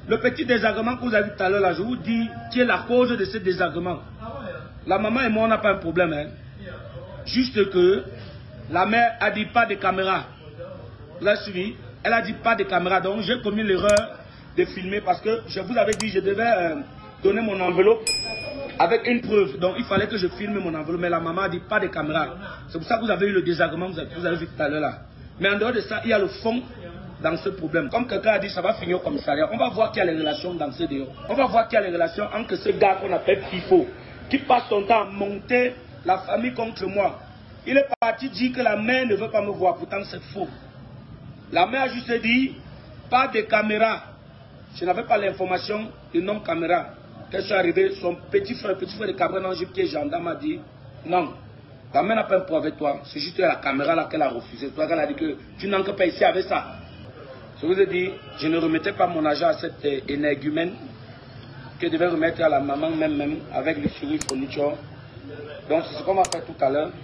Le petit désagrément que vous avez vu tout à l'heure, là, je vous dis qui est la cause de ce désagrément. La maman et moi, on n'a pas un problème. Hein. Juste que la mère a dit pas de caméra. Vous avez suivi? Elle a dit pas de caméra. Donc j'ai commis l'erreur de filmer parce que je vous avais dit que je devais donner mon enveloppe avec une preuve. Donc il fallait que je filme mon enveloppe. Mais la maman a dit pas de caméra. C'est pour ça que vous avez eu le désagrément que vous avez vu tout à l'heure là. Mais en dehors de ça, il y a le fond dans ce problème. Comme quelqu'un a dit, ça va finir au commissariat. On va voir qu'il y a les relations dans ce dehors. On va voir qu'il y a les relations entre ce gars qu'on appelle Pifo, qui passe son temps à monter la famille contre moi. Il est parti dire que la mère ne veut pas me voir. Pourtant, c'est faux. La mère a juste dit, pas de caméra. Je n'avais pas l'information du nom caméra. Quand je suis arrivé, son petit frère de Cameroun Angip, qui est gendarme, a dit, non. La mère n'a pas un point avec toi. C'est juste la caméra là qu'elle a refusé. Toi, elle a dit que tu n'entres pas ici avec ça. Je vous ai dit, je ne remettais pas mon argent à cette énergumène que je devais remettre à la maman même avec le chéri fourniture. Donc c'est ce qu'on va faire tout à l'heure.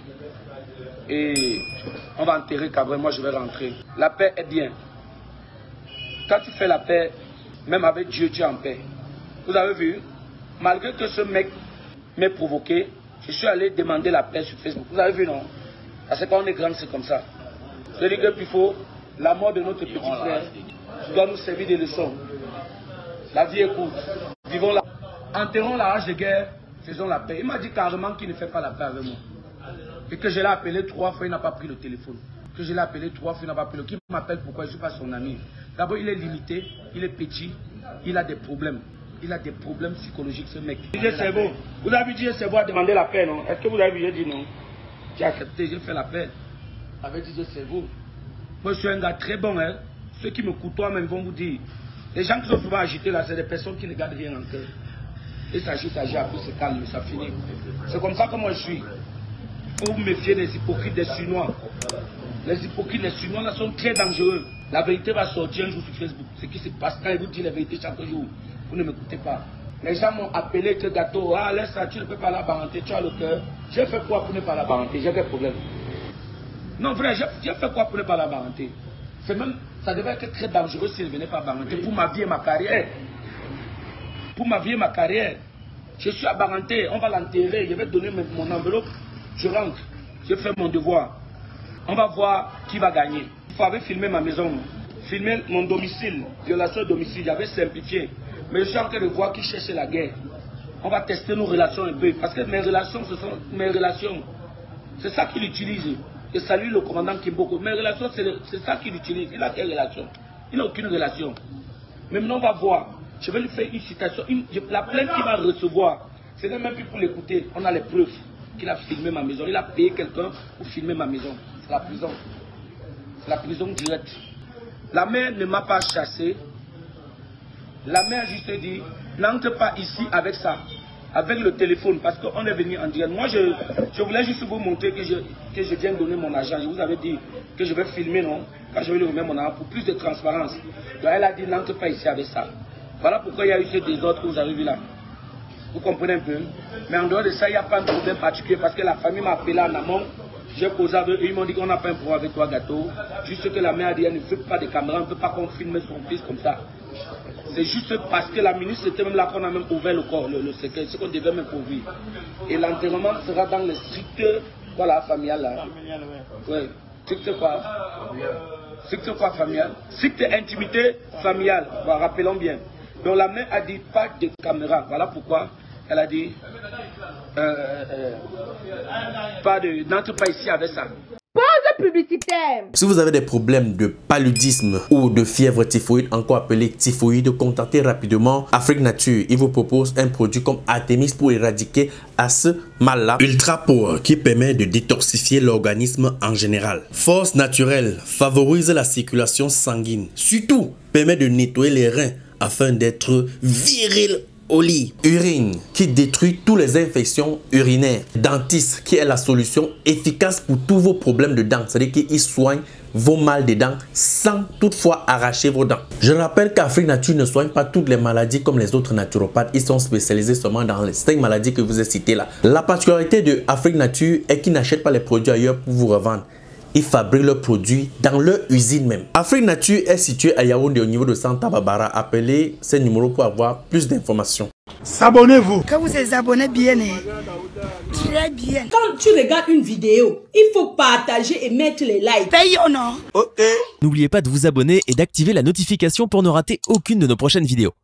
Et on va enterrer Cabré, moi je vais rentrer. La paix est bien. Quand tu fais la paix, même avec Dieu, tu es en paix. Vous avez vu, malgré que ce mec m'ait provoqué, je suis allé demander la paix sur Facebook. Vous avez vu, non? Parce que quand on est grand, c'est comme ça. Je dis qu'il faut la mort de notre petit frère doit nous servir de leçon. La vie est courte. Vivons la... Enterrons la hache de guerre, faisons la paix. Il m'a dit carrément qu'il ne fait pas la paix avec moi. Et que je l'ai appelé 3 fois, il n'a pas pris le téléphone. Que je l'ai appelé 3 fois, il n'a pas pris le téléphone. Qui m'appelle pourquoi je ne suis pas son ami. D'abord, il est limité, il est petit, il a des problèmes. Il a des problèmes psychologiques, ce mec. DJ Servo, vous avez dit Servo a demandé la paix, non? Est-ce que vous avez vu? J'ai dit non. J'ai accepté, j'ai fait la paix avec DJ Servo. Moi, je suis un gars très bon. Hein. Ceux qui me côtoient même vont vous dire. Les gens qui sont souvent agités là, c'est des personnes qui ne gardent rien en cœur. Et ça agit, après c'est calme, ça finit. C'est comme ça que moi je suis. Il faut vous méfier des hypocrites, des Chinois. Les hypocrites, les Chinois là sont très dangereux. La vérité va sortir un jour sur Facebook. Ce qui se passe quand ils vous disent la vérité chaque jour. Vous ne m'écoutez pas. Les gens m'ont appelé que gâteau. Ah, laisse ça, tu ne peux pas la baranter, tu as le cœur. J'ai fait quoi pour ne pas la baranter? J'ai des problèmes. Non, vrai, j'ai fait quoi pour ne pas la baranter? C'est même, ça devait être très dangereux si elle ne venait pas baranter pour ma vie et ma carrière. Pour ma vie et ma carrière. Je suis à baranter, on va l'enterrer, je vais donner mon enveloppe, je rentre, je fais mon devoir. On va voir qui va gagner. Il fallait filmer ma maison, filmer mon domicile, violation de domicile, j'avais simplifié. Mais je suis en train de voir qui cherche la guerre. On va tester nos relations un peu, parce que mes relations, ce sont mes relations. C'est ça qu'il utilise. Je salue le commandant Kimboko. Mes relations, c'est ça qu'il utilise. Il a quelle relation? Il n'a aucune relation. Mais maintenant, on va voir. Je vais lui faire une citation. La plainte qu'il va recevoir, ce n'est même plus pour l'écouter. On a les preuves qu'il a filmé ma maison. Il a payé quelqu'un pour filmer ma maison. C'est la prison. C'est la prison directe. La mère ne m'a pas chassé. La mère a juste dit, n'entre pas ici avec ça. Avec le téléphone, parce qu'on est venu en direct. Moi, je voulais juste vous montrer que je viens donner mon argent. Je vous avais dit que je vais filmer, non? Quand je vais lui remettre mon argent, pour plus de transparence. Donc, elle a dit, n'entre pas ici avec ça. Voilà pourquoi il y a eu ce désordre que vous avez vu là. Vous comprenez un peu? Mais en dehors de ça, il n'y a pas de problème particulier, parce que la famille m'a appelé en amont. J'ai causé avec eux, ils m'ont dit qu'on n'a pas un problème avec toi, gâteau. Juste que la mère a dit, elle ne veut pas de caméra, on ne peut pas qu'on filme son fils comme ça. C'est juste parce que la ministre était même là qu'on a même ouvert le corps, le secret, ce qu'on devait même ouvrir. Et l'enterrement sera dans le strict, voilà, familial là. Oui. Strict quoi? Strict quoi familial? Strict intimité familiale, voilà, rappelons bien. Donc la mère a dit pas de caméra, voilà pourquoi elle a dit n'entre pas ici avec ça. Publicitaire. Si vous avez des problèmes de paludisme ou de fièvre typhoïde, encore appelé typhoïde, contactez rapidement Afrique Nature. Il vous propose un produit comme Artemis pour éradiquer à ce mal-là. Ultra Power qui permet de détoxifier l'organisme en général. Force naturelle favorise la circulation sanguine. Surtout, permet de nettoyer les reins afin d'être viril au lit. Urine qui détruit toutes les infections urinaires. Dentiste qui est la solution efficace pour tous vos problèmes de dents. C'est-à-dire qu'il soigne vos mal de dents sans toutefois arracher vos dents. Je rappelle qu'Afrique Nature ne soigne pas toutes les maladies comme les autres naturopathes. Ils sont spécialisés seulement dans les 5 maladies que je vous ai citées là. La particularité de Afrique Nature est qu'ils n'achètent pas les produits ailleurs pour vous revendre. ils fabriquent leurs produits dans leur usine même. Afrique Nature est située à Yaoundé au niveau de Santa Barbara. Appelez ces numéros pour avoir plus d'informations. S'abonnez-vous. Quand vous êtes abonné bien, très bien. Quand tu regardes une vidéo, il faut partager et mettre les likes. Paye ou non? Ok. N'oubliez pas de vous abonner et d'activer la notification pour ne rater aucune de nos prochaines vidéos.